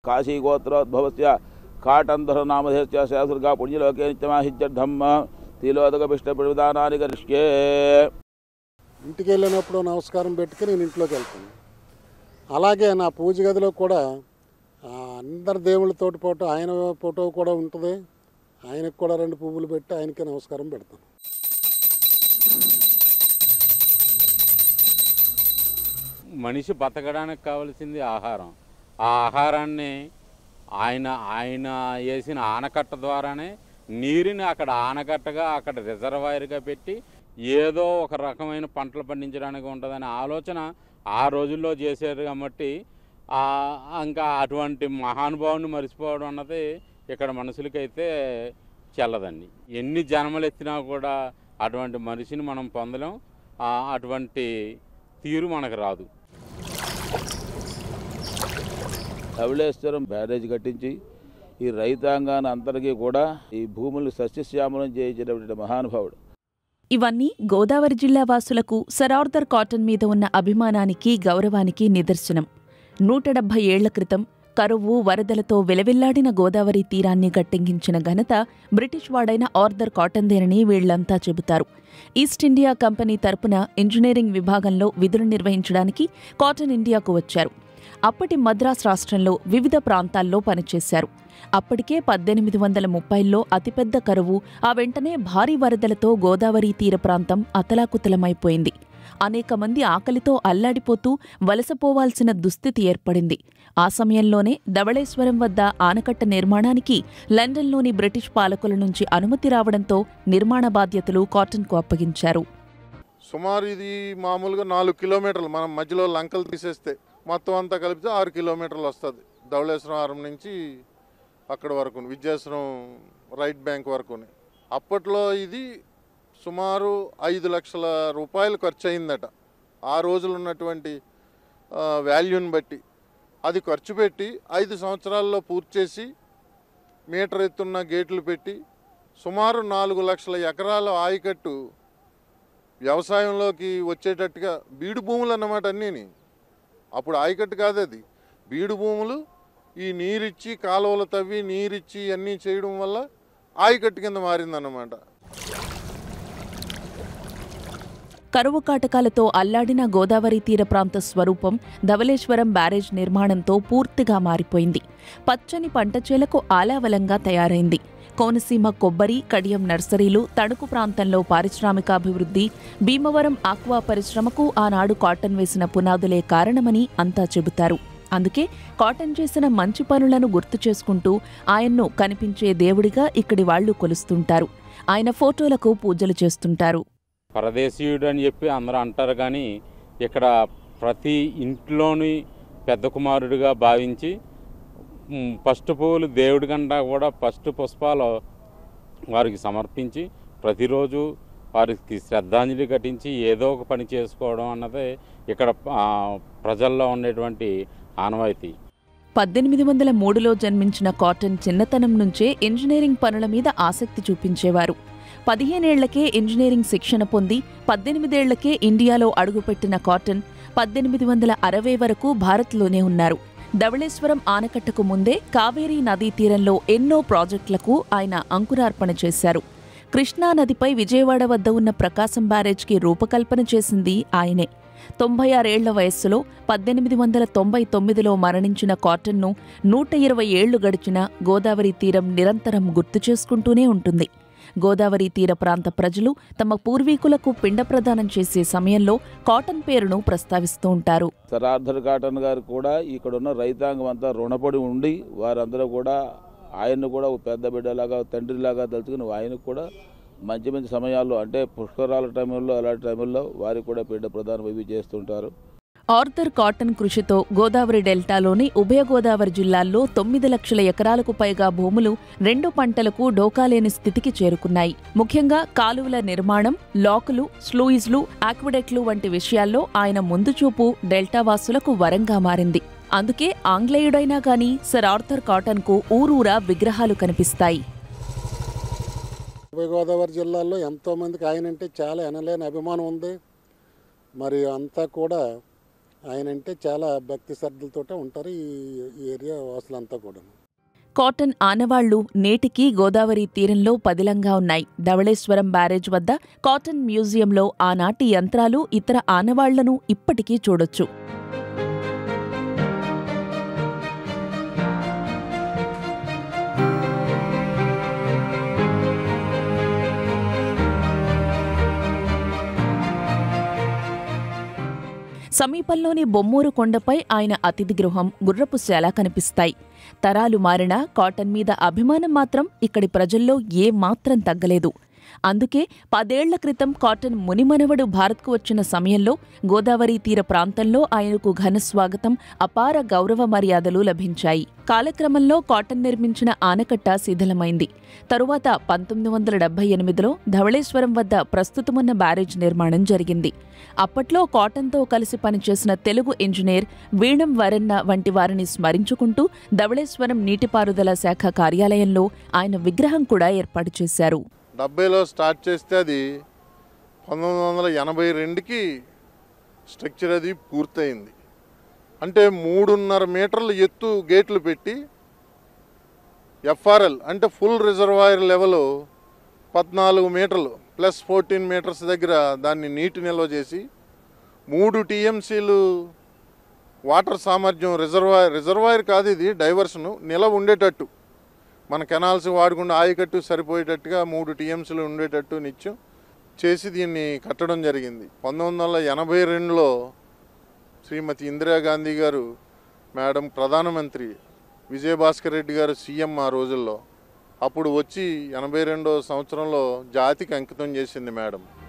काशीगोत्रोद्भवस्य काटन्धरनामधेयस्य सहस्रगा पुण्यलोके नित्यमाहित्यर्थं तिलोदकपिष्टप्रविधानानि करिष्ये। ఇంటికి వెళ్ళినప్పుడు నమస్కారం పెట్టుకుని నేను ఇంట్లోకి వెళ్తాను. అలాగే నా పూజ గదిలో కూడా అందరి దేవుళ్ళతోటి పాటు ఆయన ఫోటో కూడా ఉంటుంది. ఆయనకు కూడా 2 పువ్వులు పెట్టి ఆయనకి నమస్కారం పెడతాను. మనిషి బతకడానికి కావాల్సింది ఆహారం. ఆ ఆహారాన్ని ఆయన వేసిన ఆనకట్ట ద్వారానే నీరుని అక్కడ ఆనకట్టగా అక్కడ రిజర్వాయర్గా పెట్టి ఏదో ఒక రకమైన పంటలు పండించడానికి ఉంటుందనే ఆలోచన ఆ రోజుల్లో చేశారు. కాబట్టి ఇంకా అటువంటి మహానుభావుని మర్చిపోవడం అన్నది ఇక్కడ మనుషులకైతే చెల్లదండి. ఎన్ని జన్మలు ఎత్తినా కూడా అటువంటి మనిషిని మనం పొందలేం. అటువంటి తీరు మనకు రాదు. ధవళేశ్వరం బ్యారేజ్ కట్టించి ఈ రైతాంగాన్ని అందరికీ కూడా ఈ భూములు సస్యశ్యామలం చేయించినటువంటి మహానుభావుడు. ఇవన్నీ గోదావరి జిల్లా వాసులకు సర్ ఆర్థర్ కాటన్ మీద ఉన్న అభిమానానికి, గౌరవానికి నిదర్శనం. 170 ఏళ్ల క్రితం కరువు, వరదలతో వెలవెల్లాడిన గోదావరి తీరాన్ని గట్టెంగించిన ఘనత బ్రిటిష్ వాడైన ఆర్థర్ కాటన్దేనని వీళ్లంతా చెబుతారు. ఈస్ట్ ఇండియా కంపెనీ తరపున ఇంజనీరింగ్ విభాగంలో విధులు నిర్వహించడానికి కాటన్ ఇండియాకు వచ్చారు. అప్పటి మద్రాస్ రాష్ట్రంలో వివిధ ప్రాంతాల్లో పనిచేశారు. అప్పటికే 1830లో అతిపెద్ద కరువు, ఆ వెంటనే భారీ వరదలతో గోదావరి తీర ప్రాంతం అతలాకుతలమైపోయింది. అనేక మంది ఆకలితో అల్లాడిపోతూ వలసపోవాల్సిన దుస్థితి ఏర్పడింది. ఆ సమయంలోనే ధవళేశ్వరం వద్ద ఆనకట్ట నిర్మాణానికి లండన్లోని బ్రిటిష్ పాలకుల నుంచి అనుమతి రావడంతో నిర్మాణ బాధ్యతలు కాటన్కు అప్పగించారు. సుమారు ఇది మామూలుగా 4 కిలోమీటర్లు, మనం మధ్యలో లంకలు తీసేస్తే మొత్తం అంతా కలిపితే 6 కిలోమీటర్లు వస్తుంది. ధవళేశ్వరం ఆరం నుంచి అక్కడ వరకు, విద్యాశ్వరం రైట్ బ్యాంక్ వరకు. అప్పట్లో ఇది సుమారు 5 లక్షల రూపాయలు ఖర్చు అయిందట. ఆ రోజులు ఉన్నటువంటి వాల్యూని బట్టి అది ఖర్చు పెట్టి 5 సంవత్సరాల్లో పూర్తి చేసి మీటర్ ఎత్తున్న గేట్లు పెట్టి సుమారు 4 లక్షల ఎకరాల ఆయకట్టు వ్యవసాయంలోకి వచ్చేటట్టుగా, బీడు భూములు అన్నమాట అన్నీని. అప్పుడు ఆయకట్టు కాదు, అది బీడు భూములు. ఈ నీరిచ్చి కాలువలు తవ్వి నీరిచ్చి అన్నీ చేయడం వల్ల ఆయకట్టు కింద మారిందన్నమాట. కరువు కాటకాలతో అల్లాడిన గోదావరి తీర ప్రాంత స్వరూపం ధవళేశ్వరం బ్యారేజ్ నిర్మాణంతో పూర్తిగా మారిపోయింది. పచ్చని పంటచేలకు ఆలావలంగా తయారైంది. కోనసీమ కొబ్బరి, కడియం నర్సరీలు, తణుకు ప్రాంతంలో పారిశ్రామికాభివృద్ధి, భీమవరం ఆక్వా పరిశ్రమకు ఆనాడు కాటన్ వేసిన పునాదులే కారణమని అంతా చెబుతారు. అందుకే కాటన్ చేసిన మంచి పనులను గుర్తు చేసుకుంటూ ఆయన్ను కనిపించే దేవుడిగా ఇక్కడి వాళ్లు కొలుస్తుంటారు. ఆయన ఫోటోలకు పూజలు చేస్తుంటారు. పరదేశీయుడు అని చెప్పి అందరూ అంటారు, కానీ ఇక్కడ ప్రతి ఇంట్లోని పెద్ద కుమారుడిగా భావించి ఫస్ట్ పువ్వులు దేవుడి కంటే కూడా ఫస్ట్ పుష్పాలు వారికి సమర్పించి ప్రతిరోజు వారికి శ్రద్ధాంజలి ఘటించి ఏదో ఒక పని చేసుకోవడం అన్నదే ఇక్కడ ప్రజల్లో ఉండేటువంటి ఆనవాయితీ. 1803లో జన్మించిన కాటన్ చిన్నతనం నుంచే ఇంజనీరింగ్ పనుల మీద ఆసక్తి చూపించేవారు. 15 ఏళ్లకే ఇంజనీరింగ్ శిక్షణ పొంది 18 ఏళ్లకే ఇండియాలో అడుగుపెట్టిన కాటన్ 1860 వరకు భారత్లోనే ఉన్నారు. ధవళేశ్వరం ఆనకట్టకు ముందే కావేరీ నదీ తీరంలో ఎన్నో ప్రాజెక్టులకు ఆయన అంకురార్పణ చేశారు. కృష్ణానదిపై విజయవాడ వద్ద ఉన్న ప్రకాశం బ్యారేజ్కి రూపకల్పన చేసింది ఆయనే. 96 ఏళ్ల వయస్సులో 1899లో మరణించిన కాటన్ను 120 ఏళ్లు గడిచిన గోదావరి తీరం నిరంతరం గుర్తు చేసుకుంటూనే ఉంటుంది. గోదావరి తీర ప్రాంత ప్రజలు తమ పూర్వీకులకు పిండ ప్రదానం చేసే సమయంలో కాటన్ పేరును ప్రస్తావిస్తూ ఉంటారు. సర్ ఆర్థర్ కాటన్ గారు కూడా ఇక్కడున్న రైతాంగం అంతా రుణపడి ఉండి వారందరూ కూడా ఆయన్ను కూడా పెద్ద బిడ్డలాగా, తండ్రిలాగా తలుచుకుని ఆయనకు కూడా మంచి మంచి సమయాల్లో, అంటే పుష్కరాల టైంలో, అలాంటి టైంలో వారికి కూడా పిండ ప్రదానం ఇవి చేస్తుంటారు. ఆర్థర్ కాటన్ కృషితో గోదావరి డెల్టాలోని ఉభయ గోదావరి జిల్లాల్లో 9 లక్షల ఎకరాలకు పైగా భూములు 2 పంటలకు డోకాలేని స్థితికి చేరుకున్నాయి. ముఖ్యంగా కాలువల నిర్మాణం, లాకులు, స్లూయిజ్లు, ఆక్విడెక్లు వంటి విషయాల్లో ఆయన ముందుచూపు డెల్టా వాసులకు వరంగా మారింది. అందుకే ఆంగ్లేయుడైనా గానీ సర్ ఆర్థర్ కాటన్కు ఊరూరా విగ్రహాలు కనిపిస్తాయి. ఉభయ గోదావరి జిల్లాల్లో ఎంతోమందికి ఆయనంటే చాలా ఎనలేని అభిమానం ఉంది. మరి అంతా కూడా ఆయన అంటే చాలా భక్తి శ్రద్ధలతోటే ఉంటారు ఈ ఏరియా వాసులంతా కూడా. కాటన్ ఆనవాళ్లు నేటికీ గోదావరి తీరంలో పదిలంగా ఉన్నాయి. ధవళేశ్వరం బ్యారేజ్ వద్ద కాటన్ మ్యూజియంలో ఆనాటి యంత్రాలు, ఇతర ఆనవాళ్లను ఇప్పటికీ చూడొచ్చు. సమీపంలోని బొమ్మూరు కొండపై ఆయన అతిథి గృహం, గుర్రపు శాల కనిపిస్తాయి. తరాలు మారినా కాటన్ మీద అభిమానం మాత్రం ఇక్కడి ప్రజల్లో ఏమాత్రం తగ్గలేదు. అందుకే 10 ఏళ్ల క్రితం కాటన్ మునిమనవడు భారత్కు వచ్చిన సమయంలో గోదావరి తీర ప్రాంతంలో ఆయనకు ఘన స్వాగతం, అపార గౌరవ మర్యాదలు లభించాయి. కాలక్రమంలో కాటన్ నిర్మించిన ఆనకట్ట శిథిలమైంది. తరువాత 1978లో ధవళేశ్వరం వద్ద ప్రస్తుతమున్న బ్యారేజ్ నిర్మాణం జరిగింది. అప్పట్లో కాటన్తో కలిసి పనిచేసిన తెలుగు ఇంజనీర్ వీణం వరన్న వంటి వారిని స్మరించుకుంటూ ధవళేశ్వరం నీటిపారుదల శాఖ కార్యాలయంలో ఆయన విగ్రహం కూడా ఏర్పాటు చేశారు. 70లో స్టార్ట్ చేస్తే అది 1982కి స్ట్రక్చర్ అది పూర్తయింది. అంటే 3.5 మీటర్ల ఎత్తు గేట్లు పెట్టి ఎఫ్ఆర్ఎల్ అంటే ఫుల్ రిజర్వాయర్ లెవెల్ 14 మీటర్లు ప్లస్ 14 మీటర్స్ దగ్గర దాన్ని నీటి నిల్వ చేసి 3 టీఎంసీలు వాటర్ సామర్థ్యం రిజర్వాయర్ కాదు, ఇది డైవర్షను నిల్వ ఉండేటట్టు మన కెనాల్స్ వాడకుండా ఆయకట్టు సరిపోయేటట్టుగా 3 టీఎంసీలు ఉండేటట్టు నిత్యం చేసి దీన్ని కట్టడం జరిగింది. 1982లో శ్రీమతి ఇందిరాగాంధీ గారు మేడం ప్రధానమంత్రి, విజయభాస్కర్ రెడ్డి గారు సీఎం ఆ రోజుల్లో, అప్పుడు వచ్చి 82వ సంవత్సరంలో జాతికి అంకితం చేసింది మేడం.